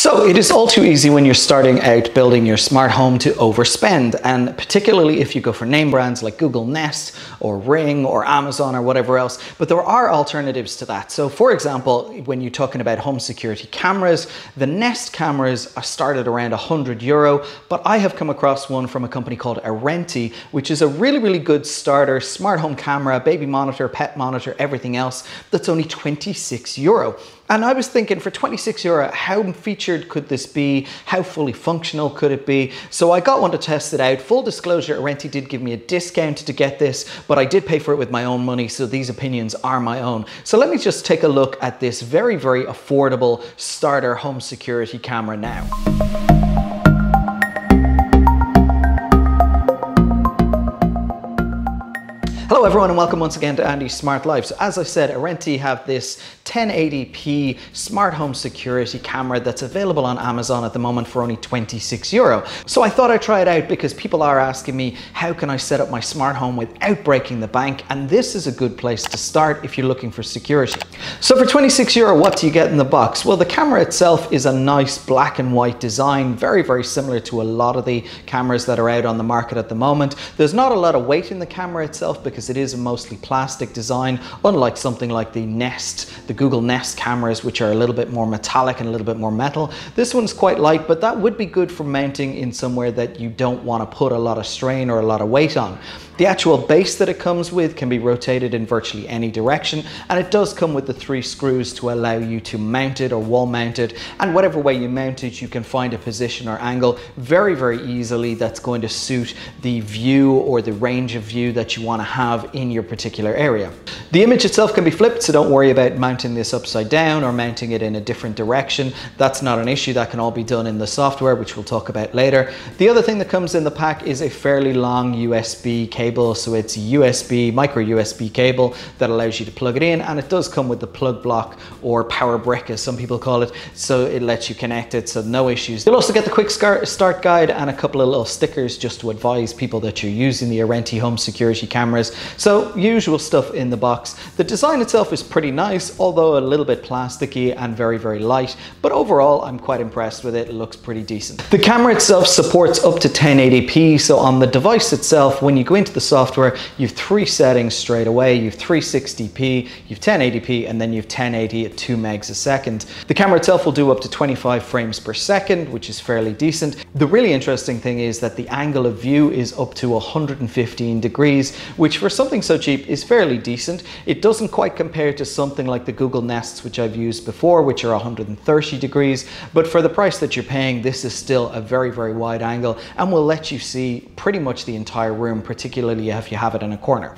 So it is all too easy when you're starting out building your smart home to overspend, and particularly if you go for name brands like Google Nest or Ring or Amazon or whatever else, but there are alternatives to that. So for example, when you're talking about home security cameras, the Nest cameras are started around €100, but I have come across one from a company called Arenti, which is a really good starter smart home camera, baby monitor, pet monitor, everything else, that's only €26. And I was thinking, for €26, how featured could this be? How fully functional could it be? So I got one to test it out. Full disclosure, Arenti did give me a discount to get this, but I did pay for it with my own money, so these opinions are my own. So let me just take a look at this very affordable starter home security camera now. Hello everyone and welcome once again to Andy's Smart Life. So as I said, Arenti have this 1080p smart home security camera that's available on Amazon at the moment for only €26. So I thought I'd try it out because people are asking me, how can I set up my smart home without breaking the bank? And this is a good place to start if you're looking for security. So for €26, what do you get in the box? Well, the camera itself is a nice black and white design, very similar to a lot of the cameras that are out on the market at the moment. There's not a lot of weight in the camera itself because it is a mostly plastic design, unlike something like the Nest, the Google Nest cameras, which are a little bit more metallic and a little bit more metal. This one's quite light, but that would be good for mounting in somewhere that you don't want to put a lot of strain or a lot of weight on. The actual base that it comes with can be rotated in virtually any direction, and it does come with the 3 screws to allow you to mount it or wall mount it, and whatever way you mount it, you can find a position or angle very easily that's going to suit the view or the range of view that you want to have in your particular area. The image itself can be flipped, so don't worry about mounting this upside down or mounting it in a different direction. That's not an issue. That can all be done in the software, which we'll talk about later. The other thing that comes in the pack is a fairly long USB cable. So it's USB, micro USB cable that allows you to plug it in, and it does come with the plug block or power brick as some people call it, so it lets you connect it, so no issues. You'll also get the quick start guide and a couple of little stickers just to advise people that you're using the Arenti home security cameras. So usual stuff in the box. The design itself is pretty nice, although a little bit plasticky and very light, but overall I'm quite impressed with it. It looks pretty decent. The camera itself supports up to 1080p, so on the device itself, when you go into the software, you've 3 settings straight away. You've 360p, you've 1080p, and then you've 1080 at 2 megs a second. The camera itself will do up to 25 frames per second, which is fairly decent. The really interesting thing is that the angle of view is up to 115 degrees, which for something so cheap is fairly decent. It doesn't quite compare to something like the Google Nests, which I've used before, which are 130 degrees, but for the price that you're paying, this is still a very wide angle and will let you see pretty much the entire room, particularly if you have it in a corner.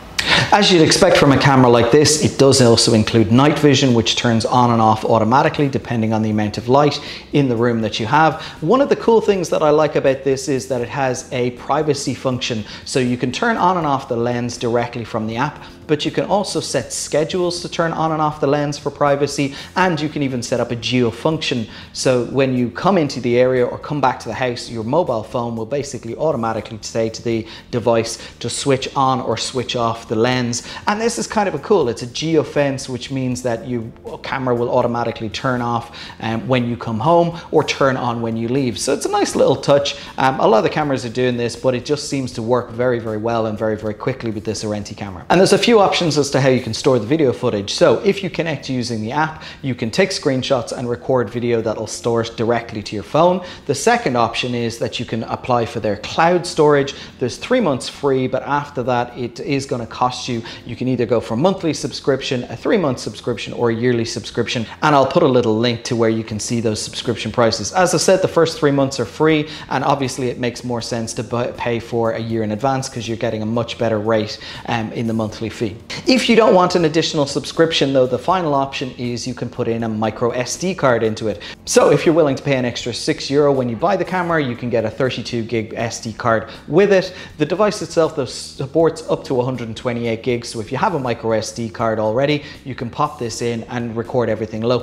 As you'd expect from a camera like this, it does also include night vision, which turns on and off automatically depending on the amount of light in the room that you have. One of the cool things that I like about this is that it has a privacy function, so you can turn on and off the lens directly from the app, but you can also set schedules to turn on and off the lens for privacy, and you can even set up a geo function. So when you come into the area or come back to the house, your mobile phone will basically automatically say to the device to switch on or switch off the lens. And this is kind of cool. It's a geo fence, which means that your camera will automatically turn off when you come home or turn on when you leave. So it's a nice little touch. A lot of the cameras are doing this, but it just seems to work very well and very quickly with this Arenti camera. And there's a few options as to how you can store the video footage. So if you connect using the app, you can take screenshots and record video that'll store it directly to your phone. The second option is that you can apply for their cloud storage. There's 3 months free, but after that it is going to cost you. You can either go for a monthly subscription, a 3-month subscription, or a yearly subscription, and I'll put a little link to where you can see those subscription prices. As I said, the first 3 months are free, and obviously it makes more sense to pay for a year in advance because you're getting a much better rate in the monthly fee. If you don't want an additional subscription though, the final option is you can put in a micro SD card into it. So if you're willing to pay an extra €6 when you buy the camera, you can get a 32 gig SD card with it. The device itself though supports up to 128 gigs, so if you have a micro SD card already, you can pop this in and record everything locally.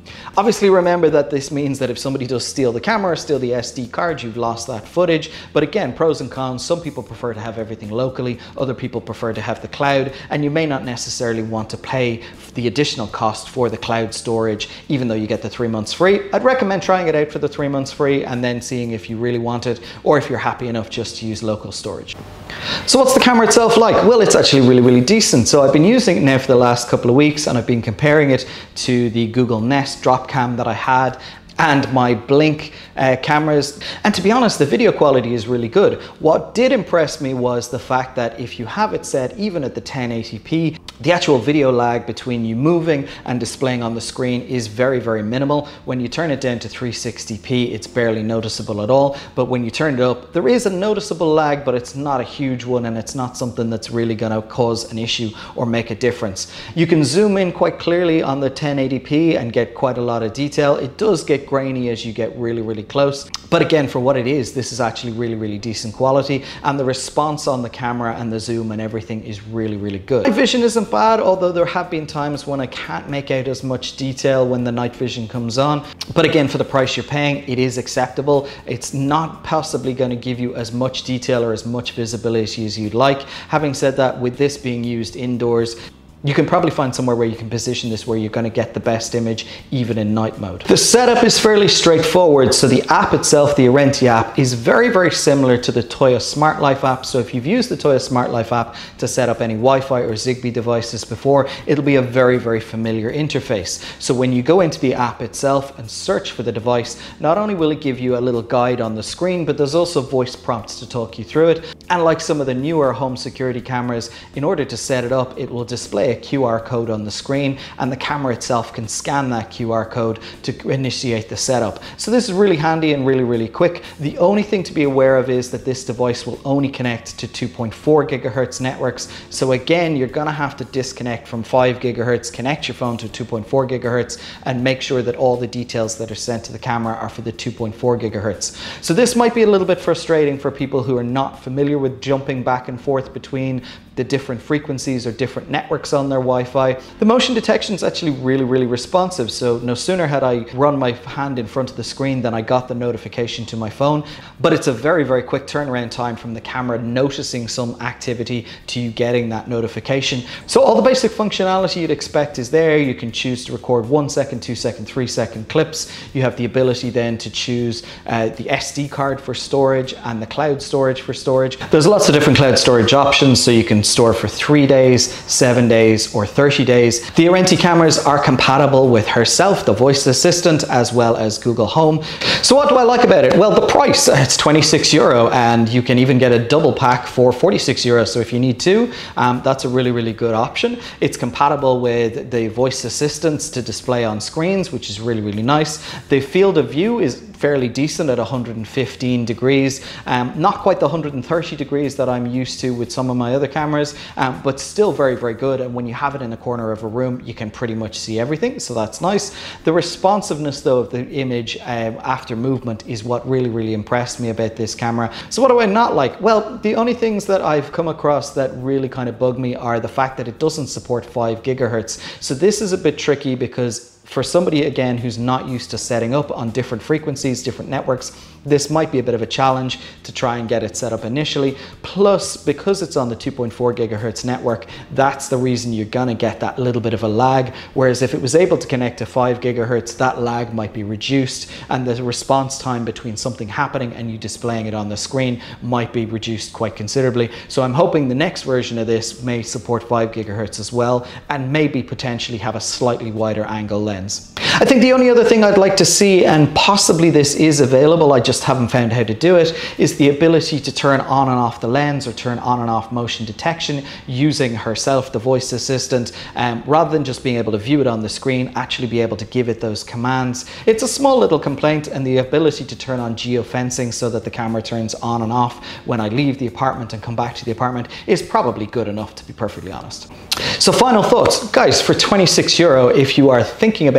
Obviously remember that this means that if somebody does steal the camera or steal the SD card, you've lost that footage. But again, pros and cons, some people prefer to have everything locally, other people prefer to have the cloud, and you may not necessarily want to pay the additional cost for the cloud storage, even though you get the 3 months free. I'd recommend trying it out for the 3 months free and then seeing if you really want it, or if you're happy enough just to use local storage. So what's the camera itself like? Well, it's actually really decent. So I've been using it now for the last couple of weeks, and I've been comparing it to the Google Nest drop cam that I had and my Blink cameras, and to be honest, the video quality is really good. What did impress me was the fact that if you have it set even at the 1080p, the actual video lag between you moving and displaying on the screen is very minimal. When you turn it down to 360p, it's barely noticeable at all, but when you turn it up, there is a noticeable lag, but it's not a huge one, and it's not something that's really going to cause an issue or make a difference. You can zoom in quite clearly on the 1080p and get quite a lot of detail. It does get grainy as you get really close, but again, for what it is, this is actually really decent quality, and the response on the camera and the zoom and everything is really good. Night vision isn't bad, although there have been times when I can't make out as much detail when the night vision comes on, but again, for the price you're paying, it is acceptable. It's not possibly going to give you as much detail or as much visibility as you'd like. Having said that, with this being used indoors, you can probably find somewhere where you can position this where you're going to get the best image even in night mode. The setup is fairly straightforward. So the app itself, the Arenti app, is very similar to the Toyo Smart Life app. So if you've used the Toyo Smart Life app to set up any Wi-Fi or Zigbee devices before, it'll be a very familiar interface. So when you go into the app itself and search for the device, not only will it give you a little guide on the screen, but there's also voice prompts to talk you through it. And like some of the newer home security cameras, in order to set it up, it will display a QR code on the screen, and the camera itself can scan that QR code to initiate the setup. So this is really handy and really quick. The only thing to be aware of is that this device will only connect to 2.4 gigahertz networks. So again, you're gonna have to disconnect from 5 gigahertz, connect your phone to 2.4 gigahertz, and make sure that all the details that are sent to the camera are for the 2.4 gigahertz. So this might be a little bit frustrating for people who are not familiar with jumping back and forth between the different frequencies or different networks on their Wi-Fi. The motion detection is actually really responsive. So no sooner had I run my hand in front of the screen than I got the notification to my phone. But it's a very quick turnaround time from the camera noticing some activity to you getting that notification. So all the basic functionality you'd expect is there. You can choose to record 1 second, 2 second, 3 second clips. You have the ability then to choose the SD card for storage and the cloud storage for storage. There's lots of different cloud storage options, so you can store for 3 days, 7 days, or 30 days. The Arenti cameras are compatible with Herself, the voice assistant, as well as Google Home. So what do I like about it? Well, the price, it's 26 euro, and you can even get a double pack for 46 euro. So if you need two, that's a really good option. It's compatible with the voice assistants to display on screens, which is really nice. The field of view is fairly decent at 115 degrees, not quite the 130 degrees that I'm used to with some of my other cameras, but still very good. And when you have it in a corner of a room, you can pretty much see everything, so that's nice. The responsiveness though of the image after movement is what really impressed me about this camera. So what do I not like? Well, the only things that I've come across that really kind of bug me are the fact that it doesn't support 5 gigahertz. So this is a bit tricky because for somebody, again, who's not used to setting up on different frequencies, different networks, this might be a bit of a challenge to try and get it set up initially. Plus, because it's on the 2.4 gigahertz network, that's the reason you're gonna get that little bit of a lag. Whereas if it was able to connect to 5 gigahertz, that lag might be reduced, and the response time between something happening and you displaying it on the screen might be reduced quite considerably. So I'm hoping the next version of this may support 5 gigahertz as well, and maybe potentially have a slightly wider angle lens. I think the only other thing I'd like to see, and possibly this is available, I just haven't found how to do it, is the ability to turn on and off the lens or turn on and off motion detection using Herself, the voice assistant, rather than just being able to view it on the screen, actually be able to give it those commands. It's a small little complaint, and the ability to turn on geofencing so that the camera turns on and off when I leave the apartment and come back to the apartment is probably good enough, to be perfectly honest. So final thoughts, guys, for 26 euro, if you are thinking about getting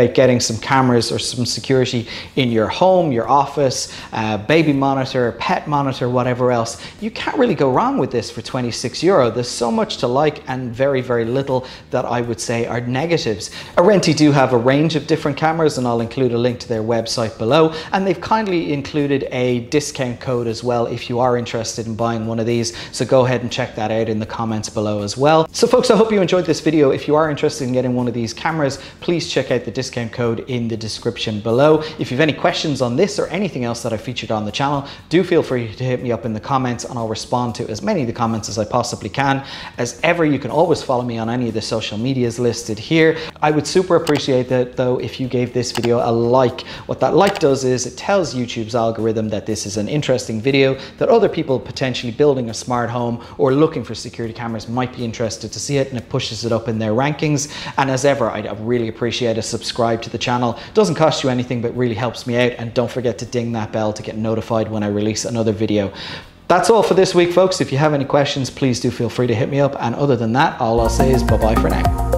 some cameras or some security in your home, your office, baby monitor, pet monitor, whatever else, you can't really go wrong with this for 26 euro. There's so much to like and very, very little that I would say are negatives. Arenti do have a range of different cameras, and I'll include a link to their website below, and they've kindly included a discount code as well if you are interested in buying one of these, so go ahead and check that out in the comments below as well. So folks, I hope you enjoyed this video. If you are interested in getting one of these cameras, please check out the discount code in the description below. If you have any questions on this or anything else that I featured on the channel, do feel free to hit me up in the comments and I'll respond to as many of the comments as I possibly can. As ever, you can always follow me on any of the social medias listed here. I would super appreciate that though if you gave this video a like. What that like does is it tells YouTube's algorithm that this is an interesting video, that other people potentially building a smart home or looking for security cameras might be interested to see it, and it pushes it up in their rankings. And as ever, I'd really appreciate a subscribe to the channel. It doesn't cost you anything, but really helps me out, and don't forget to ding that bell to get notified when I release another video. That's all for this week, folks. If you have any questions, please do feel free to hit me up, and other than that, all I'll say is bye-bye for now.